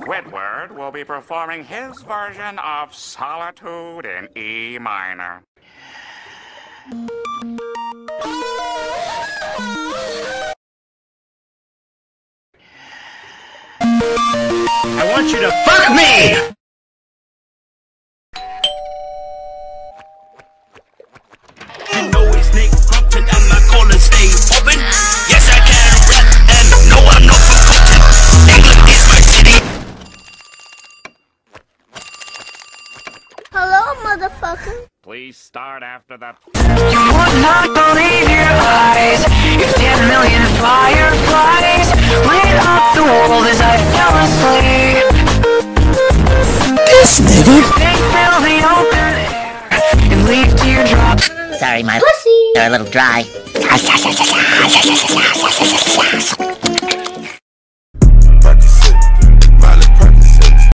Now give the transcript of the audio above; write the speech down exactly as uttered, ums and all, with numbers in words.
Squidward will be performing his version of Solitude in E minor. I want you to fuck me! You know it's Nick Crumpton and my collar stay open. Yes, I can rap and no, I'm not forgotten. England is my city. Hello, motherfucker. Please start after the... You would not believe your eyes if ten million fireflies lit up the world as I fell asleep. This nigga. They fill the open air and leave teardrops. Sorry, my Pussy. they're a little dry.